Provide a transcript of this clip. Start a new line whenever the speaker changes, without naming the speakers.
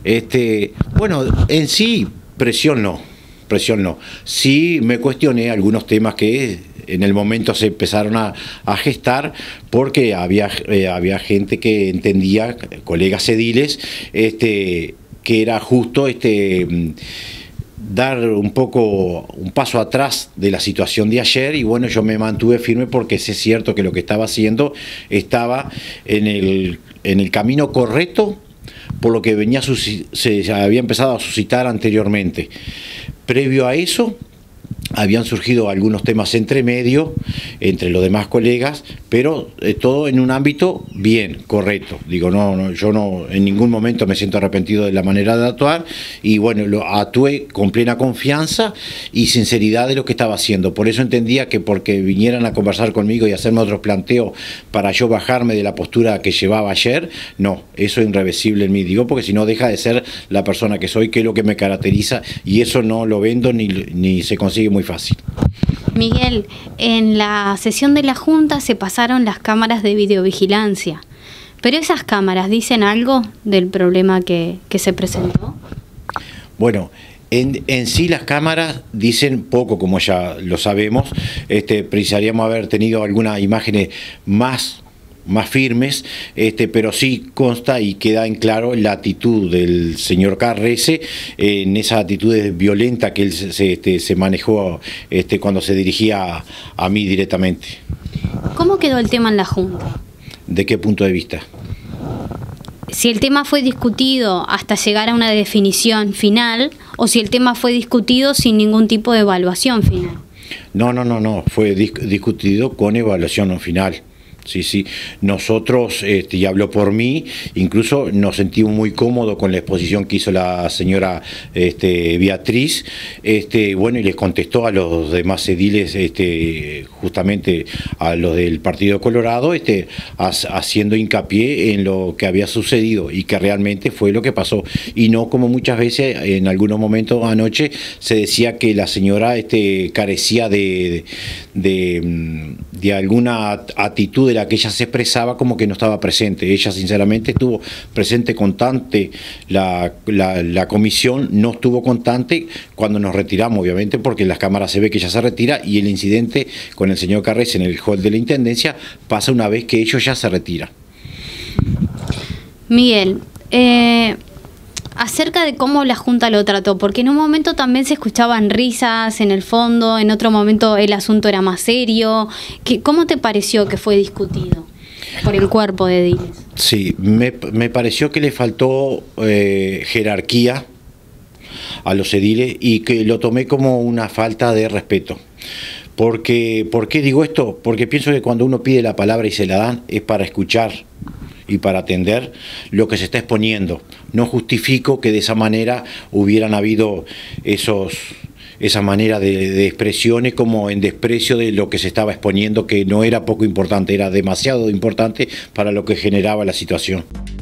Bueno, en sí, presión no. Presión no. Sí me cuestioné algunos temas que en el momento se empezaron a gestar porque había gente que entendía, colegas ediles, que era justo dar un paso atrás de la situación de ayer, y bueno, yo me mantuve firme porque es cierto que lo que estaba haciendo estaba en el camino correcto por lo que se había empezado a suscitar anteriormente. Previo a eso, habían surgido algunos temas entre medio, entre los demás colegas, pero todo en un ámbito bien, correcto. Digo, yo no en ningún momento me siento arrepentido de la manera de actuar, y bueno, actué con plena confianza y sinceridad de lo que estaba haciendo. Por eso entendía que porque vinieran a conversar conmigo y hacerme otros planteos para yo bajarme de la postura que llevaba ayer, no, eso es irreversible en mí, digo, porque si no deja de ser la persona que soy, que es lo que me caracteriza, y eso no lo vendo ni se consigue muy fácil.
Miguel, en la sesión de la Junta se pasaron las cámaras de videovigilancia, pero esas cámaras dicen algo del problema que se presentó.
Bueno, en sí las cámaras dicen poco, como ya lo sabemos. Precisaríamos haber tenido algunas imágenes más firmes, pero sí consta y queda en claro la actitud del señor Carrese, en esa actitud violenta que él se manejó cuando se dirigía a mí directamente.
¿Cómo quedó el tema en la Junta?
¿De qué punto de vista?
Si el tema fue discutido hasta llegar a una definición final, o si el tema fue discutido sin ningún tipo de evaluación final.
No, fue discutido con evaluación final. Sí. Nosotros, y hablo por mí, incluso nos sentimos muy cómodos con la exposición que hizo la señora Beatriz, bueno, y les contestó a los demás ediles, justamente a los del Partido Colorado, haciendo hincapié en lo que había sucedido y que realmente fue lo que pasó, y no como muchas veces en algunos momentos anoche se decía que la señora carecía de alguna actitud de la que ella se expresaba, como que no estaba presente. Ella sinceramente estuvo presente constante, la comisión no estuvo constante cuando nos retiramos, obviamente, porque en las cámaras se ve que ella se retira, y el incidente con el señor Carrese en el hall de la Intendencia pasa una vez que ellos ya se retiran.
Miguel, acerca de cómo la Junta lo trató, porque en un momento también se escuchaban risas en el fondo, en otro momento el asunto era más serio. ¿Cómo te pareció que fue discutido por el cuerpo de ediles?
Sí, me pareció que le faltó jerarquía a los ediles, y que lo tomé como una falta de respeto. ¿Por qué digo esto? Porque pienso que cuando uno pide la palabra y se la dan es para escuchar y para atender lo que se está exponiendo. No justifico que de esa manera hubieran habido esa manera de expresiones como en desprecio de lo que se estaba exponiendo, que no era poco importante, era demasiado importante para lo que generaba la situación.